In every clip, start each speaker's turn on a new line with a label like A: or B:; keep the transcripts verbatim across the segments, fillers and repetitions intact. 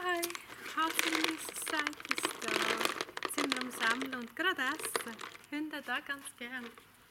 A: Hi, Haselnuss sagt es da. Jetzt sind wir am Sammeln und gerade essen. Hunde da ganz gern.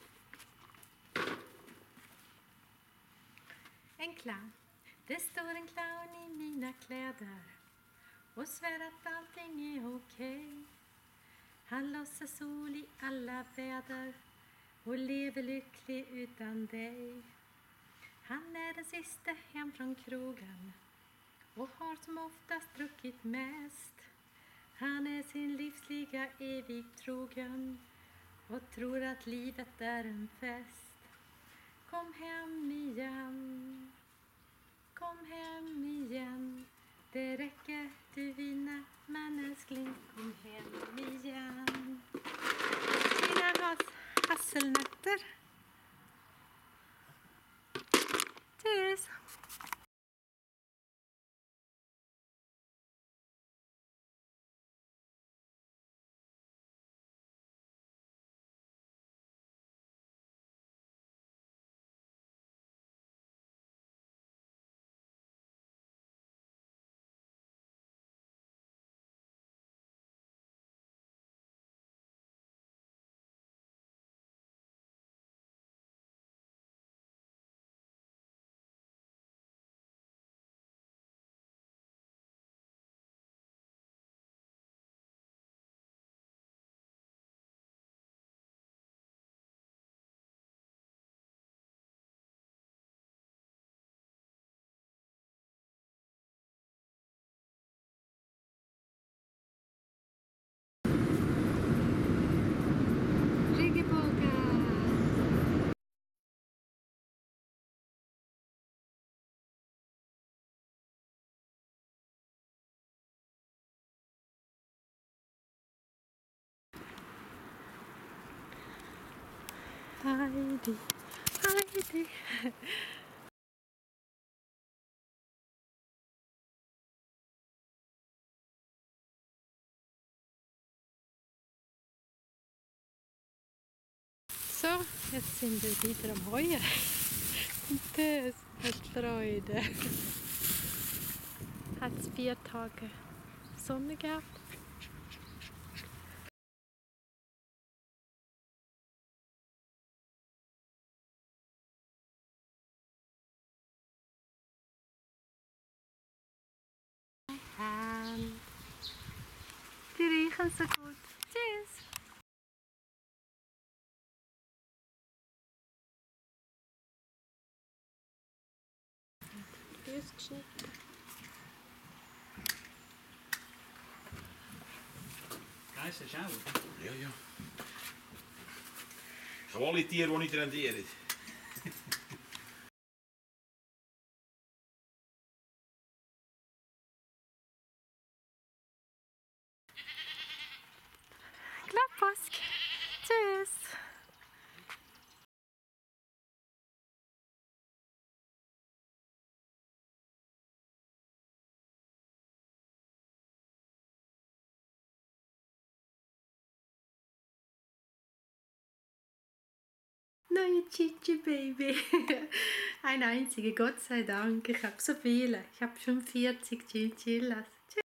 A: En clown, det står en clown i mina kläder och svär att allting är okej. Han låtsas sol i alla väder och lever lycklig utan dig. Han är den sista hem från krogen och har som oftast druckit mest. Han är sin livsliga evigt trogen och tror att livet är en fest. Kom hem igen, kom hem igen. Det räcker du vinna, men älskling, kom hem igen. Dina has hasselnötter. Tschüss. Heidi, Heidi. So, jetzt sind wir wieder am Heuen. Und das hat Freude. Hat es vier Tage Sonne gehabt. Und die riechen so gut. Tschüss. Füße geschnitten.
B: Weißt du, schau.
C: Ja, ja. Ich habe alle Tiere, die nicht rendieren.
A: Klappask. Tschüss. Neue Chichi Baby. Ein einziger, Gott sei Dank. Ich habe so viele. Ich habe schon vierzig Chinchillas.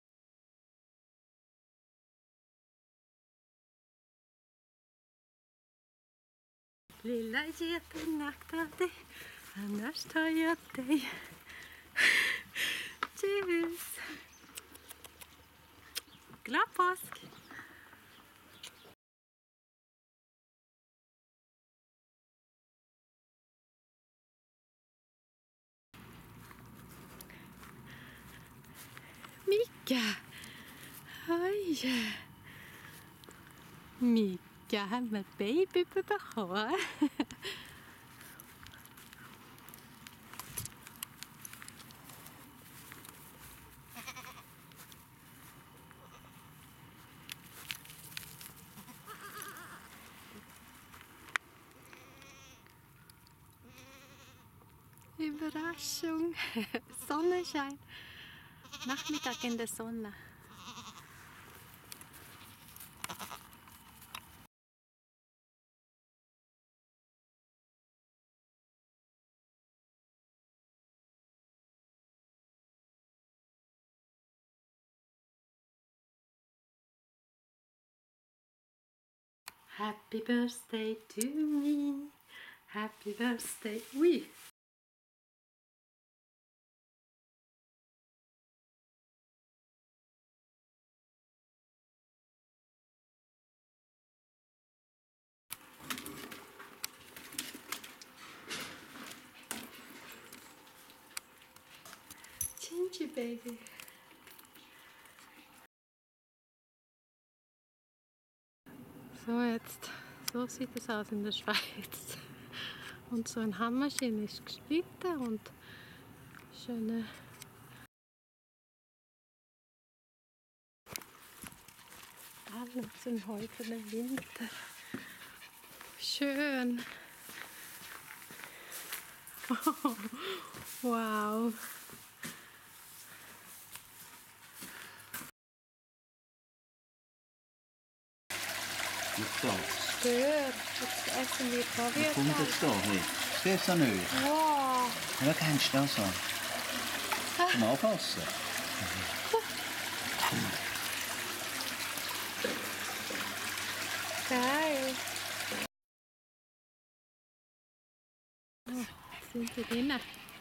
A: Lilla geten, akta dig, annars tar jag dig. Tschüss. Glad påsk. Mika. Oj. Mika har med baby på behår. Überraschung. Sonnenschein. Nachmittag in der Sonne. Happy birthday to me. Happy birthday. Ui. Gingy Baby. So, jetzt, so sieht es aus in der Schweiz. Und so ein Handmaschine ist geschnitten und schöne alles sind heute der Winter. Schön. Oh, wow.
D: Jetzt da.
A: Stört. Jetzt essen wir Kaviar.
D: Kommt jetzt da, hey. Siehst du nicht?
A: Wow.
D: Ja, kennst du das so? Zum Anfassen.
A: Geil. Oh, sind wir drinnen?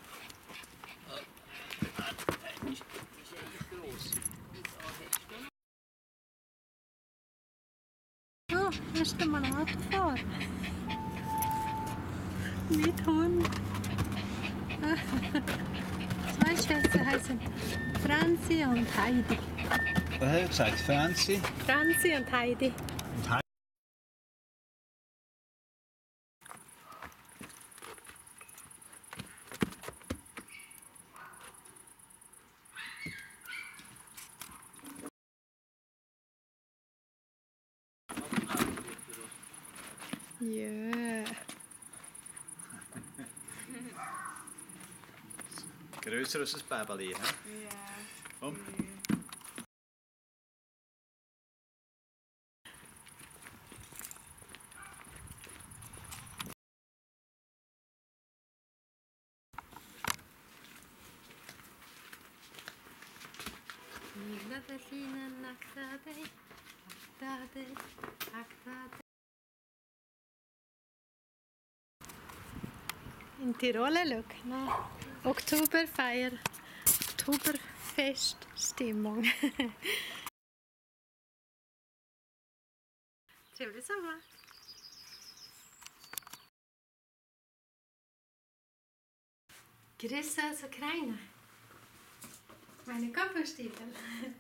A: Oh, erst einmal Autofahren. Mit Hund. Zwei Schwestern heißen Franzi und Heidi.
D: Was hat er gesagt? Fancy?
A: Franzi und Heidi.
D: Und Heidi?
A: Ja.
D: Grösser als ein Bäbeli, hä?
A: Ja.
D: Komm.
A: In Tirol, schau. Ne? Oktoberfeier. Oktoberfest-Stimmung. Trevlig sommar. Grüße aus Ukraine. Meine Kopfstiefel.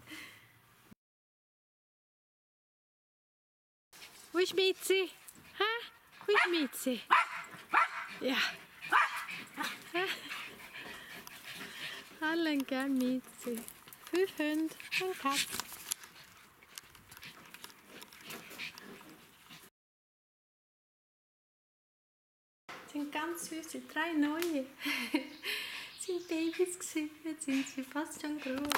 A: Wo ist Mitzi? Hä? Wo ist Mitzi? Ja. Alle gern Mitzi. Fünf Hunde und Katze. Das sind ganz süße, drei neue. Das sind Babys gewesen, jetzt sind sie fast schon groß.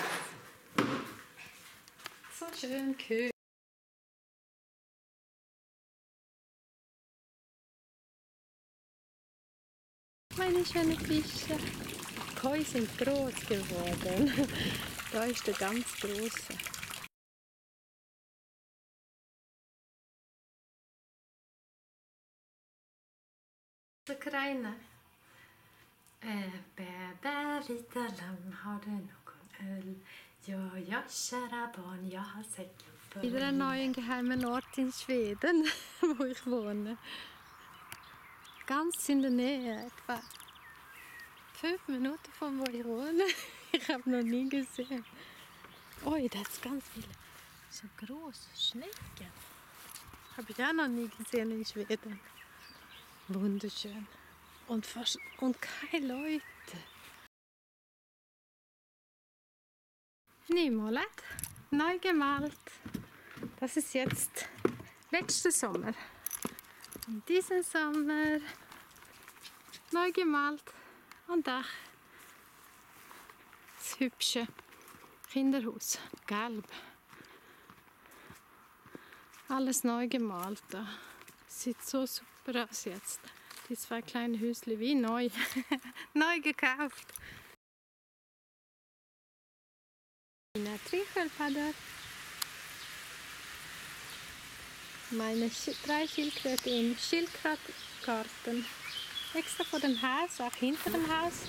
A: So schön kühl. Meine schönen Fische. Die Koi sind groß geworden. Da ist der ganz große. Der Kleine. Äh, Bäbä, vita lamm, har du någon öl? Ja, ja, kära barn, jag har säkert. Wieder einen neuen geheimen Ort in Schweden, wo ich wohne. Ganz in der Nähe, etwa fünf Minuten von wo ich wohne. Ich habe noch nie gesehen. Oh, da ist ganz viele so große Schnecken. Habe ich auch noch nie gesehen in Schweden. Wunderschön. Und, fast, und keine Leute. Nymalt, neu gemalt. Das ist jetzt letzter Sommer. Und diesen Sommer neu gemalt und auch das hübsche Kinderhaus, gelb. Alles neu gemalt da. Sieht so super aus jetzt. Die zwei kleinen Häuschen wie neu. Neu gekauft. Eine Trichölpader. Meine Sch- drei Schildkröten im Schildkrötengarten. Extra vor dem Haus, auch hinter dem Haus.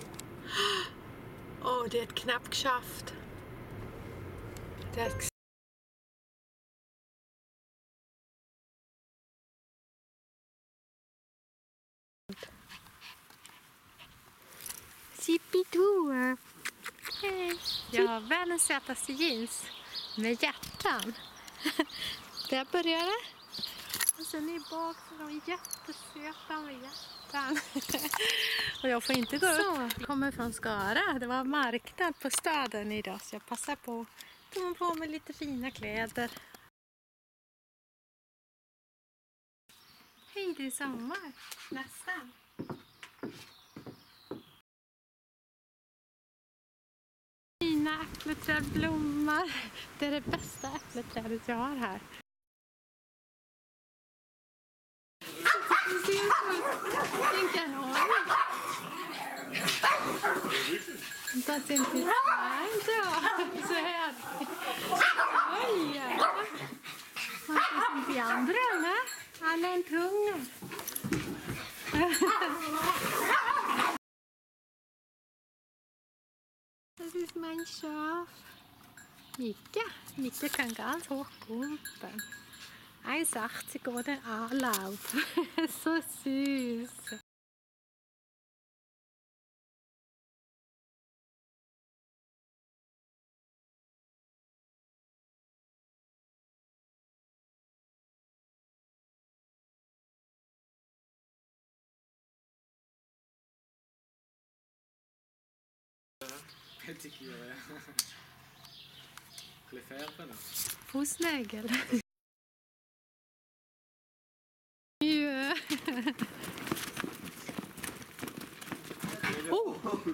A: Oh, die hat knapp geschafft. Die hat ges- Zippidoo. Hej. Jag har världens sötaste jeans med hjärtan. Där börjar det. Och sen i bak så är de jättesöta med hjärtan. Och jag får inte gå upp. Så, jag kommer från Skara. Det var marknad på staden idag så jag passar på att ta på mig lite fina kläder. Hej, det är sommar. Nästan. Fina äppelträd blommar. Det är det bästa äppelträdet jag har här. Tänk en orm. Det ser inte ut så. Så här. Oj, ja. Man ser inte i andra, eller? Han är en tung. Das ist mein Schaf. Mika. Mika kann ganz hoch kumpen. eins Komma achtzig oder Anlauf. So süß.
B: Petitje. Bisschen färben.
A: Fußnägel. Ja. Oh!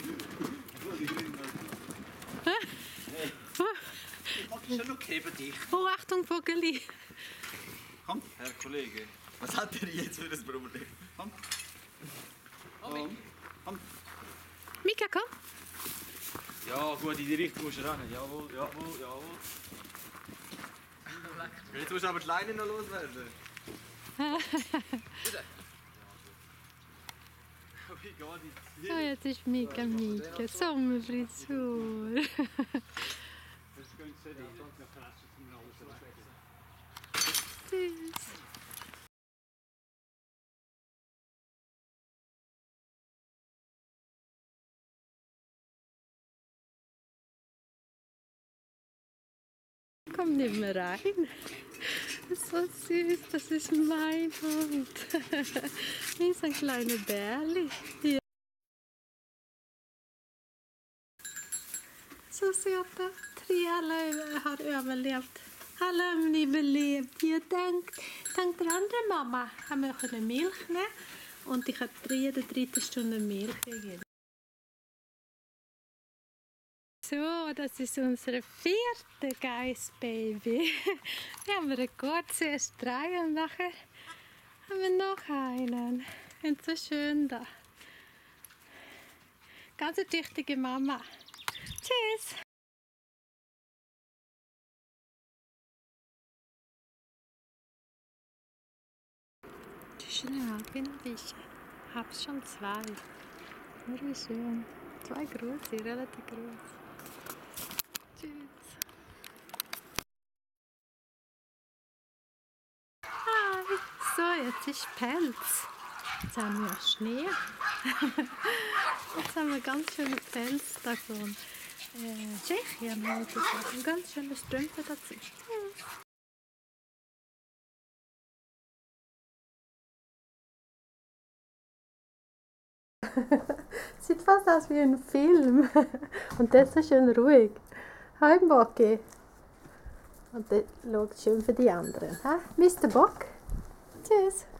C: Ist schon okay bei dich.
A: Oh, Achtung, Vogeli!
C: Komm, Herr Kollege. Was hat er jetzt für ein Problem? Komm. Komm. Komm.
A: Mika, komm!
C: Ja, gut, in die Richtung musst du ran. Jawohl, jawohl, jawohl. Jetzt musst du aber die Leine noch loswerden. Wie geht jetzt?
A: Oh, jetzt ist Mika, Mika. Sommerfrisur. Süß. Komm nicht mehr rein. Das ist so süß, das ist mein Hund. Wie so ein kleiner Bärli. Ja. Så söta. Tre alla har överlevt. Alla har ni überlebt. Ja, dank, dank der anderen Mama haben wir eine Milch nehmen und ich habe drei oder dritte Stunde Milch gegeben. So, das ist unser vierte Geissbaby. Wir haben Rekord, zuerst drei und nachher haben wir noch einen. Und so schön da. Ganz eine tüchtige Mama. Tschüss! Schnell, bin ein bisschen. Ich habe schon zwei. Oh, wie schön. Zwei große, relativ groß. Tschüss. Hi. So, jetzt ist Pelz. Jetzt haben wir Schnee. Jetzt haben wir ganz schöne Pelz da von äh, Tschechien. Und ganz schöne Strümpfe dazu. Tschüss. Sieht fast aus wie ein Film. Und das ist schön ruhig. Hi Bocki. Und das schaut schön für die anderen. Ha? Mister Bock. Tschüss.